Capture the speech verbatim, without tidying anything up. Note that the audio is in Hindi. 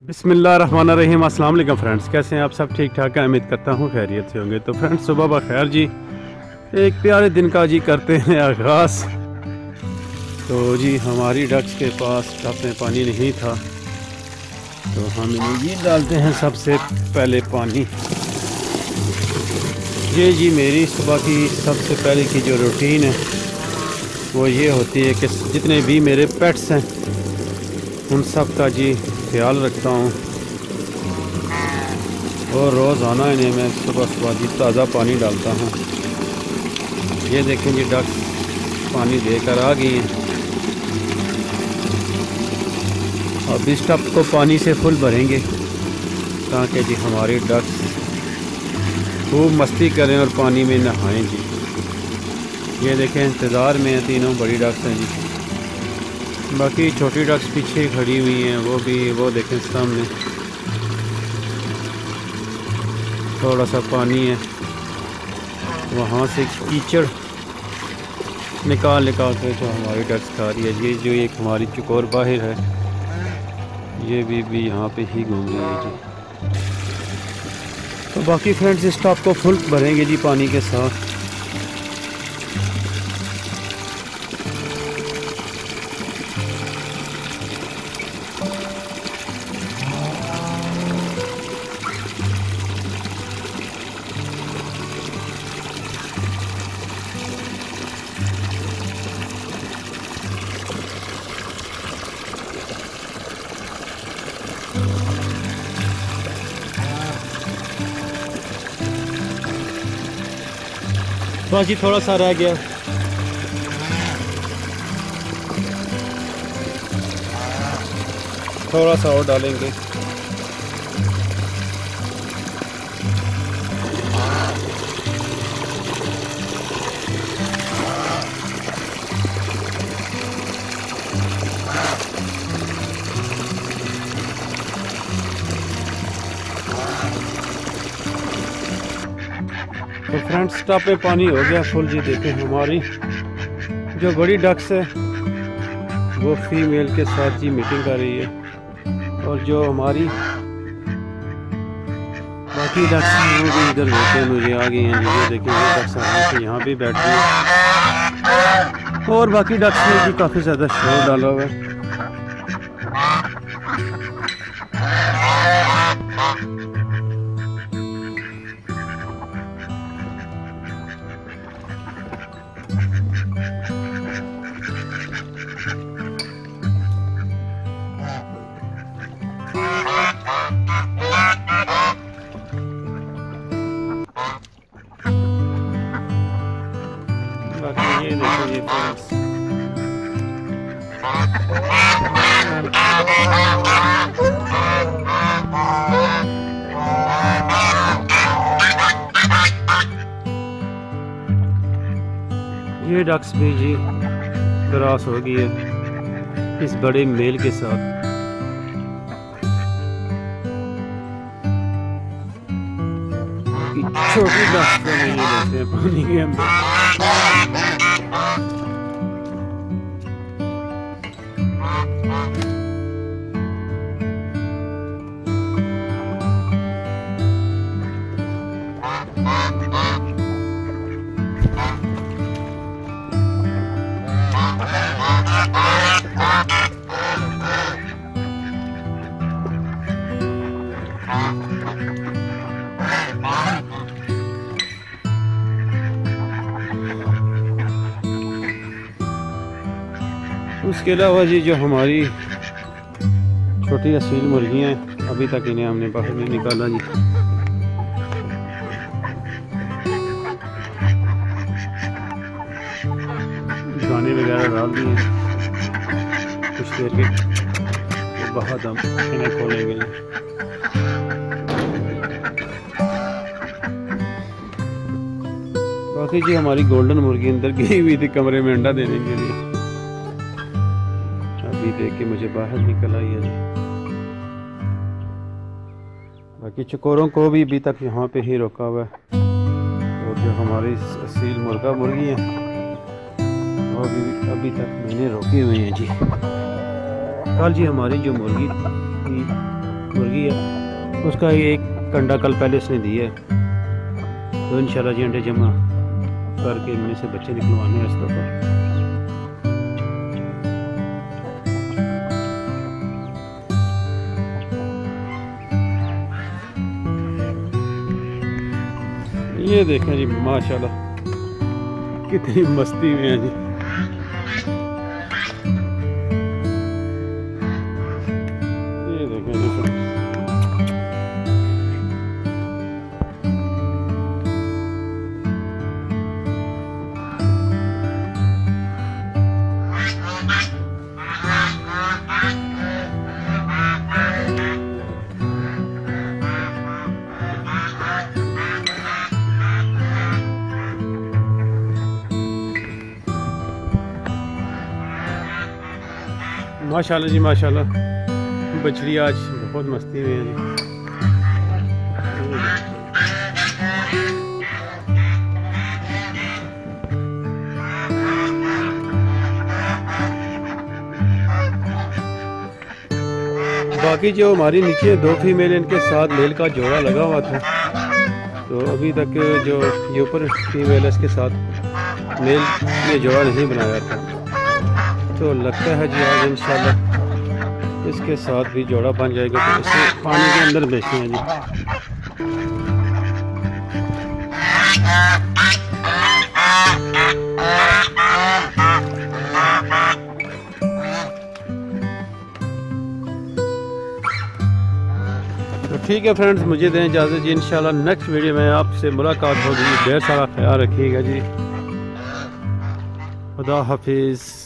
बिस्मिल्लाहिर्रहमानिर्रहीम। अस्सलाम वालेकुम फ्रेंड्स, कैसे हैं आप सब? ठीक ठाक है, उम्मीद करता हूँ खैरियत से होंगे। तो फ्रेंड्स सुबह बखैर जी, एक प्यारे दिन का जी करते हैं आगाज़। तो जी हमारी डक्स के पास टब में पानी नहीं था, तो हम इन्हें ये डालते हैं सबसे पहले पानी। ये जी मेरी सुबह की सबसे पहले की जो रूटीन है वो ये होती है कि जितने भी मेरे पेट्स हैं उन सब का जी ख्याल रखता हूँ, और रोज़ाना इन्हें मैं सुबह सुबह जी ताज़ा पानी डालता हूँ। ये देखें जी डक्स पानी देकर आ गई हैं। अब इस टब को पानी से फुल भरेंगे ताकि जी हमारी डक्स खूब मस्ती करें और पानी में नहाएं जी। ये देखें इंतज़ार में हैं तीनों बड़ी डक्स हैं जी। बाकी छोटी डक्स पीछे खड़ी हुई हैं, वो भी वो देखें सामने थोड़ा सा पानी है, वहाँ से कीचड़ निकाल निकाल के जो हमारी डक्स खा रही है। ये जो एक हमारी चकोर बाहर है, ये भी भी यहाँ पे ही घूम रही है जी। तो बाकी फ्रेंड्स इस टब को फुल भरेंगे जी पानी के साथ। बस जी थोड़ा सा रह गया। थोड़ा सा और डालेंगे। तो फ्रेंड्स टब में पानी हो गया फुल जी। देखें हमारी जो बड़ी डक्स है वो फीमेल के साथ जी मीटिंग कर रही है, और जो हमारी बाकी डक्स हैं वो भी इधर बैठे मुझे आ गई हैं जी। ये देखें ये डक्स आराम से यहाँ भी बैठ गई है, और बाकी डक्स ने भी काफ़ी ज़्यादा शोर डाला हुआ है। बाकी ये देखो ये फ्रेंड्स ये डक्स भी जी क्रॉस हो गई है इस बड़े मेल के साथ। छोटी डक्स को नहीं लेते हैं पानी के अंदर। उसके अलावा जी जो हमारी छोटी असील मुर्गियाँ हैं अभी तक इन्हें हमने बाहर नहीं निकाला जी। दाने वगैरह डाल दिए, कुछ देर के तो बाद हम इन्हें खोलेंगे। बाकी जी हमारी गोल्डन मुर्गी अंदर गई हुई थी कमरे में अंडा देने के लिए, अभी देख के मुझे बाहर निकल आई है जी। बाकी चकोरों को भी अभी तक यहाँ पे ही रोका हुआ है, और जो हमारी असील मुर्गा मुर्गी हैं वो भी अभी तक मैंने रोकी हुई हैं जी। कल जी हमारी जो मुर्गी थी मुर्गी है, उसका एक कंडा कल पहले इसने दिया है, तो इंशाल्लाह जी अंडे जमा करके मैंने से बच्चे निकलवाने हैं इस दफ़ा। ये देखें जी माशाल्लाह कितनी मस्ती में है जी। ये देखें जी माशाल्लाह जी माशाल्लाह, बछड़ी आज बहुत मस्ती में है जी। बाकी जो हमारी नीचे दो फीमेल इनके साथ मेल का जोड़ा लगा हुआ था, तो अभी तक जो ये ऊपर फीमेल है इसके साथ मेल ये जोड़ा नहीं बनाया था, तो लगता है जी आज इंशाल्लाह इसके साथ भी जोड़ा बन जाएगा, तो इसे पानी के अंदर बेचते हैं जी। तो ठीक है फ्रेंड्स, मुझे दें इजाज़त जी, इंशाल्लाह नेक्स्ट वीडियो में आपसे मुलाकात होगी। ढेर सारा ख्याल रखिएगा जी। खुदा हाफिज़।